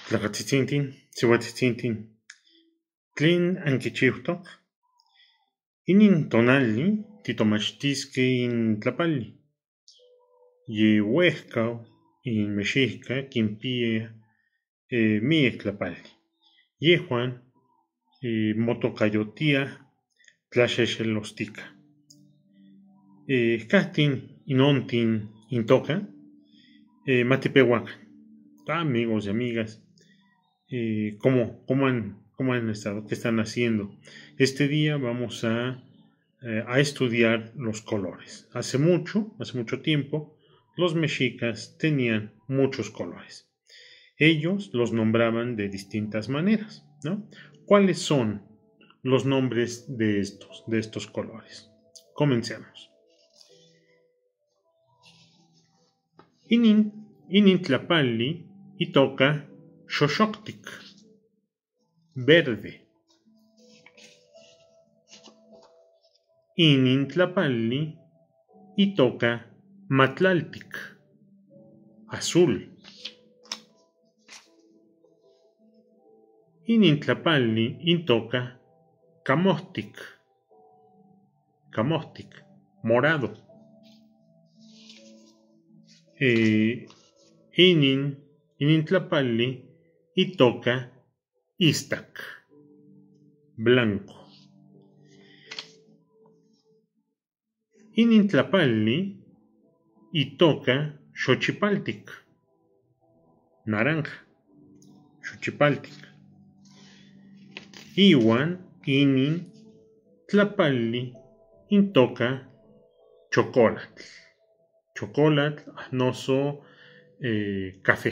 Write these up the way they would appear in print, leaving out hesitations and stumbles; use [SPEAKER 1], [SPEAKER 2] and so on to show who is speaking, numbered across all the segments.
[SPEAKER 1] Tlacatzitzintih, siuatzitzintih, tlen anquichiutoc. Inin tonali titomachtisqueh in tlapali. Ye uehcau in mexihca quinpia miec tlapali. Yehuan motocayotiah tlaxexelostica. Cahtin inontin intoca matipeuacan. Amigos y amigas, ¿cómo han estado? ¿Qué están haciendo? Este día vamos a estudiar los colores. Hace mucho tiempo, los mexicas tenían muchos colores. Ellos los nombraban de distintas maneras, ¿no? ¿Cuáles son los nombres de estos colores? Comencemos. Inin tlapali itoca xoxoctic, verde. Inin tlapali itoca matlaltic, azul. Inin tlapali itoca camohtic, morado. Inin tlapali itoca istac, blanco. Inin tlapali itoca xochipaltic, naranja, xochipaltic. Iwan inin tlapali itoca chocolatl, noso café.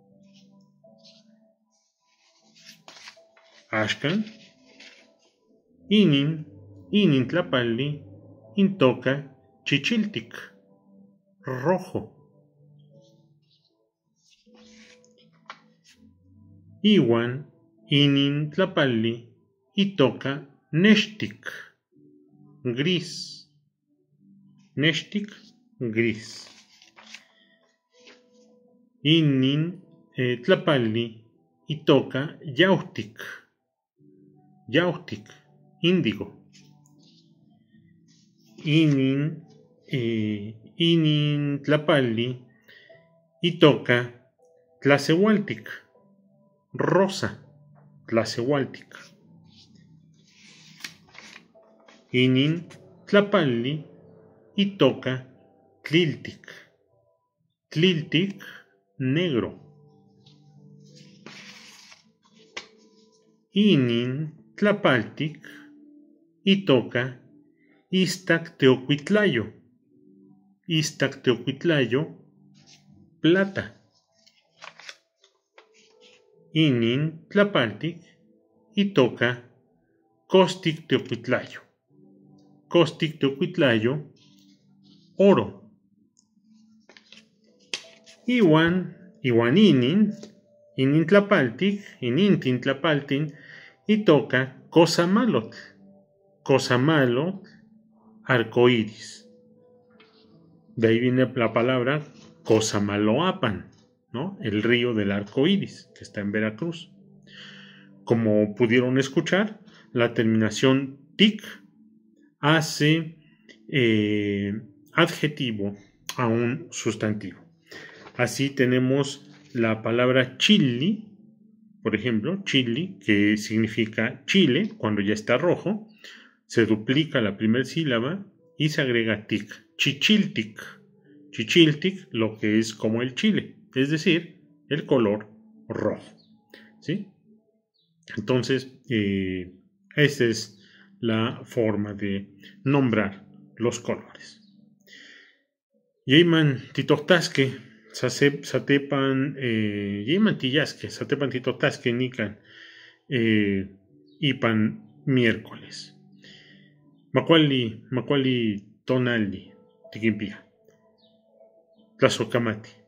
[SPEAKER 1] Axcan, inin tlapali itoca chichiltic, rojo. Iwan inin tlapali itoca nextic, gris. Inin tlapali itoca yauhtic, índigo. Inin tlapali itoca tlaseualtic, rosa, tlaseualtic. Inin tlapali itoca tliltic, negro. Inin tlapaltic itoca istac teocuitlayo, plata. Inin tlapaltic itoca costic teocuitlayo, oro. Iwan inin tlapaltin itoca cosamalotl, arcoíris. De ahí viene la palabra Cosamaloapan, ¿no? El río del arco iris, que está en Veracruz. Como pudieron escuchar, la terminación tic hace adjetivo a un sustantivo. Así tenemos la palabra chili, por ejemplo, chili, que significa chile, cuando ya está rojo, se duplica la primera sílaba y se agrega tic. Chichiltic, lo que es como el chile, es decir, el color rojo, ¿sí? Entonces, esa es la forma de nombrar los colores. Yeiman titohtasque, satepan yeiman tillasque, satepan titohtasque nican ipan miércoles. Macuali tonali tiquimpia. Tlazocamati.